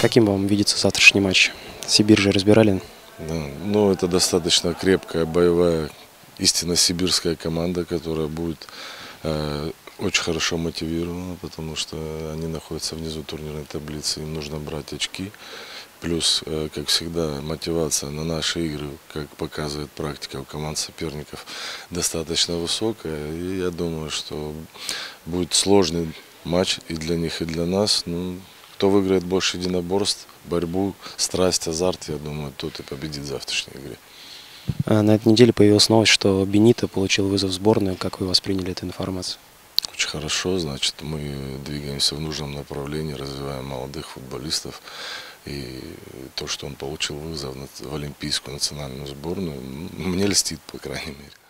Каким вам видится завтрашний матч? Сибирь же разбирали. Да, ну, это достаточно крепкая, боевая, истинно сибирская команда, которая будет очень хорошо мотивирована, потому что они находятся внизу турнирной таблицы, им нужно брать очки. Плюс, как всегда, мотивация на наши игры, как показывает практика у команд соперников, достаточно высокая. И я думаю, что будет сложный матч и для них, и для нас. Ну, кто выиграет больше единоборств, борьбу, страсть, азарт, я думаю, тот и победит в завтрашней игре. На этой неделе появилась новость, что Бенито получил вызов в сборную. Как вы восприняли эту информацию? Очень хорошо, значит, мы двигаемся в нужном направлении, развиваем молодых футболистов. И то, что он получил вызов в олимпийскую национальную сборную, мне льстит, по крайней мере.